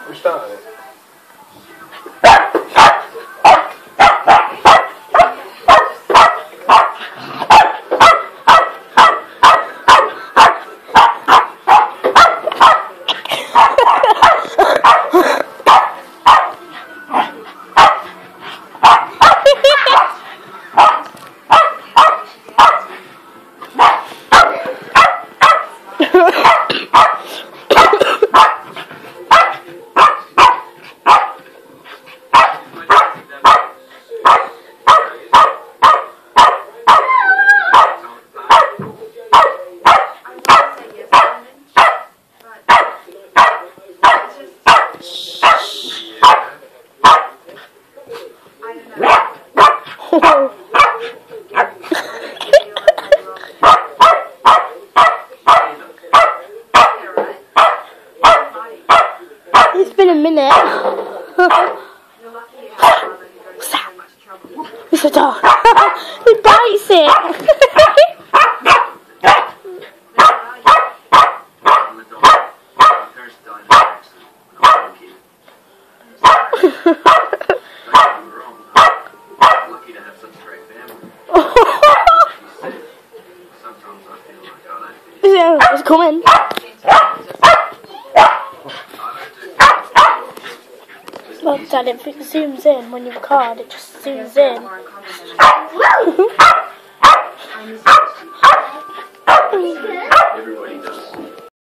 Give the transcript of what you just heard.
We started it. It's been a minute. It's a dog. He bites it. It's coming. Well, Dad, if it zooms in when you record, it just zooms in.